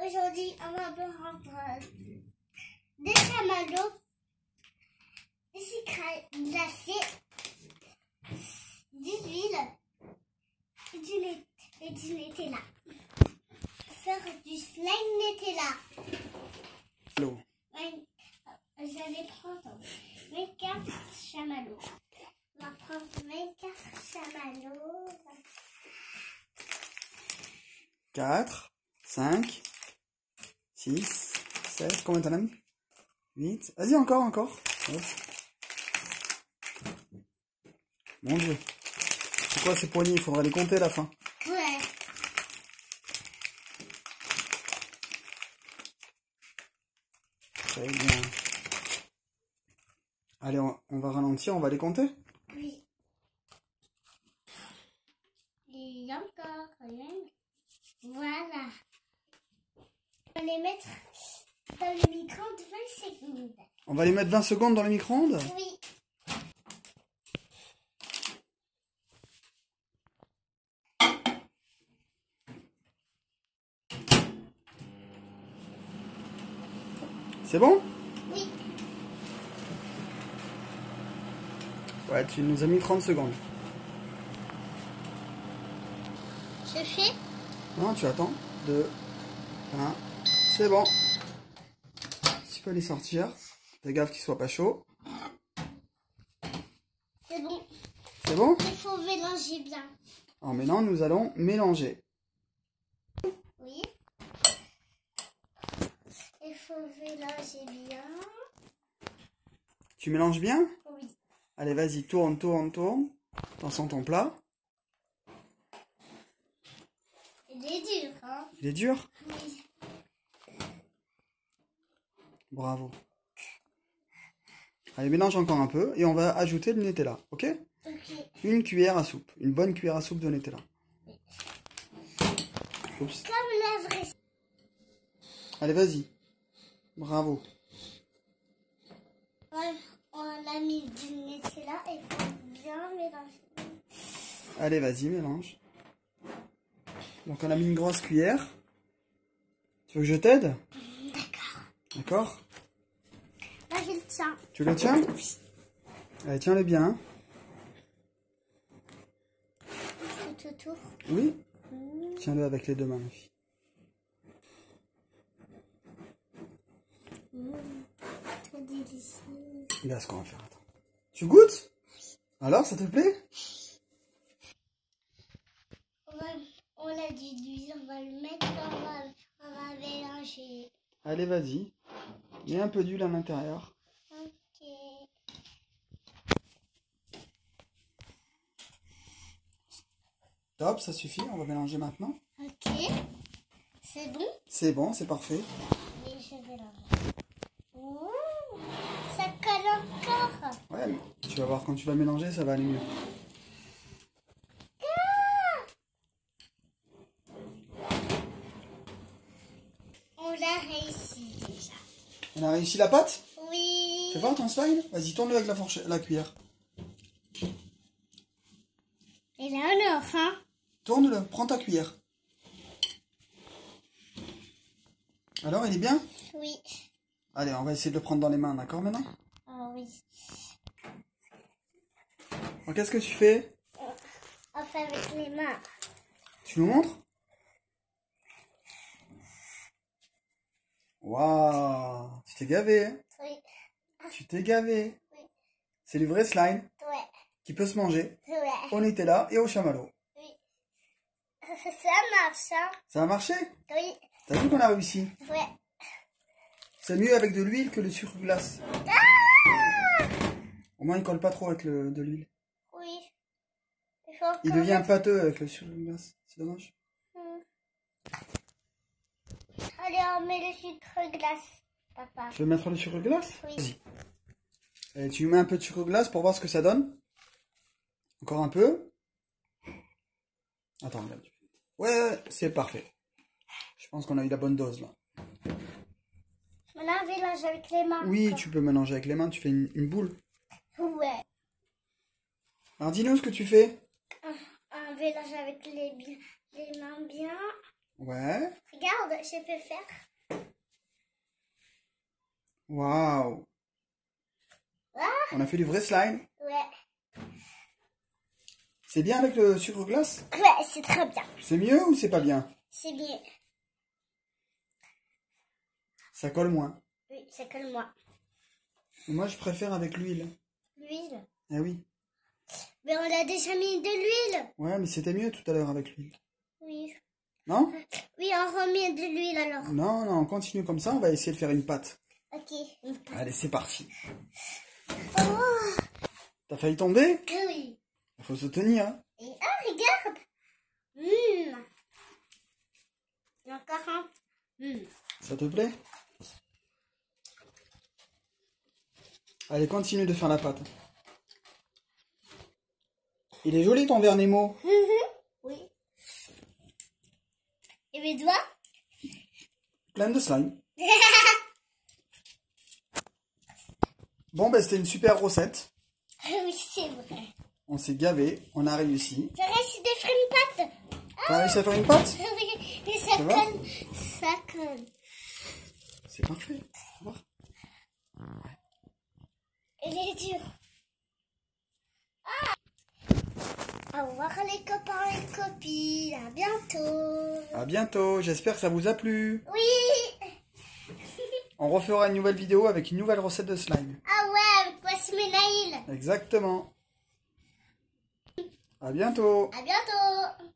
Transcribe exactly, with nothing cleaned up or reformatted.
Aujourd'hui, on va prendre des chamallows, des sucres glacés, de l'huile et du, net, et du Nutella. Faire du slime Nutella. L'eau. J'allais prendre vingt-quatre chamallows. On va prendre vingt-quatre chamallows. quatre, cinq, six, sept, combien t'en as mis? huit, vas-y encore, encore. Hop. Mon Dieu. C'est quoi ces poignées? Il faudra les compter à la fin. Ouais. Très bien. Allez, on, on va ralentir, on va les compter? Oui. Et encore. Voilà. On va les mettre dans le micro-ondes vingt secondes. On va les mettre vingt secondes dans le micro-ondes? Oui. C'est bon? Oui. Ouais, tu nous as mis trente secondes. Je fais? Non, tu attends. deux, un, c'est bon. Tu peux les sortir. Fais gaffe qu'ils soient pas chauds. C'est bon. C'est bon? Il faut mélanger bien. Alors maintenant, nous allons mélanger. Oui. Il faut mélanger bien. Tu mélanges bien? Oui. Allez, vas-y, tourne, tourne, tourne. Attention ton plat. Il est dur, hein? Il est dur? Oui. Bravo. Allez, mélange encore un peu et on va ajouter le Nutella, ok? Ok. Une cuillère à soupe, une bonne cuillère à soupe de Nutella. Oups. Comme la vraie. Allez, vas-y. Bravo. Ouais, on a mis du Nutella et il faut bien mélanger. Allez, vas-y, mélange. Donc on a mis une grosse cuillère. Tu veux que je t'aide? D'accord. D'accord? Là, je le tiens. Tu le tiens? Allez, tiens-le bien. Tout autour. Oui? Mmh. Tiens-le avec les deux mains, ma fille. Mmh. Trop délicieux. Regarde ce qu'on va faire. Attends. Tu goûtes? Alors, ça te plaît? On, va, on a du d'huile, on va le mettre, on va, on va mélanger. Allez, vas-y. Mets un peu d'huile à l'intérieur. Ok. Top, ça suffit. On va mélanger maintenant. Ok. C'est bon? C'est bon, c'est parfait. Et je vais l'enlever. Ouh, ça colle encore. Ouais, mais tu vas voir, quand tu vas mélanger, ça va aller mieux. On l'a réussi déjà. On a réussi la pâte? Oui. Fais voir ton slime. Vas-y, tourne-le avec la fourchette, la cuillère. Et là, on est enfin. Tourne-le, prends ta cuillère. Alors, il est bien? Oui. Allez, on va essayer de le prendre dans les mains, d'accord maintenant? Ah oui. Alors, qu'est-ce que tu fais? On fait avec les mains. Tu nous montres? Waouh! Tu t'es gavé, hein? Oui. Tu t'es gavé. Oui. C'est du vrai slime Ouais. qui peut se manger Ouais. au Nutella et au chamallow. Oui. Ça marche, hein? Ça a marché? Oui. T'as vu qu'on a réussi? Ouais. C'est mieux avec de l'huile que le sucre glace. Ah! Au moins, il colle pas trop avec le, de l'huile. Oui. Il, faut Il encore devient mettre- pâteux avec le sucre glace. C'est dommage. Hmm. Allez, on met le sucre glace, papa. Tu veux mettre le sucre glace? Oui. Vas-y. Allez, tu mets un peu de sucre glace pour voir ce que ça donne. Encore un peu. Attends, regarde. Ouais, c'est parfait. Je pense qu'on a eu la bonne dose là. Maintenant, on mélange avec les mains. Oui, tu peux mélanger avec les mains, tu fais une, une boule. Ouais. Alors dis-nous ce que tu fais. On mélange avec les, bi- les mains bien. Ouais. Regarde, je peux faire. Waouh. Ah, On a fait du vrai slime. ouais. C'est bien avec le sucre glace? Ouais, c'est très bien. C'est mieux ou c'est pas bien? C'est bien. Ça colle moins. Oui, c'est comme moi. Moi, je préfère avec l'huile. L'huile. Eh oui. Mais on a déjà mis de l'huile. Ouais, mais c'était mieux tout à l'heure avec l'huile. Oui. Non? Oui, on remet de l'huile alors. Non, non, on continue comme ça. On va essayer de faire une pâte. Ok. Allez, c'est parti. Oh, T'as failli tomber? oui. Il faut se tenir. Hein. Et ah, regarde. Hum. Encore un. Hum. Ça te plaît? Allez, continue de faire la pâte. Il est joli ton verre Nemo. Oui. Et mes doigts? Plein de slime. Bon, ben c'était une super recette. Oui, c'est vrai. On s'est gavé, on a réussi. J'ai réussi de faire une pâte. T'as réussi à faire une pâte? Oui, et ça Ça va? colle. Ça colle. C'est parfait. Au revoir. Elle est dure. Ah. Au revoir les copains et copines. À bientôt. À bientôt, j'espère que ça vous a plu. Oui. On refera une nouvelle vidéo avec une nouvelle recette de slime. Ah ouais, avec Wassim et Naïl. Exactement. À bientôt. À bientôt.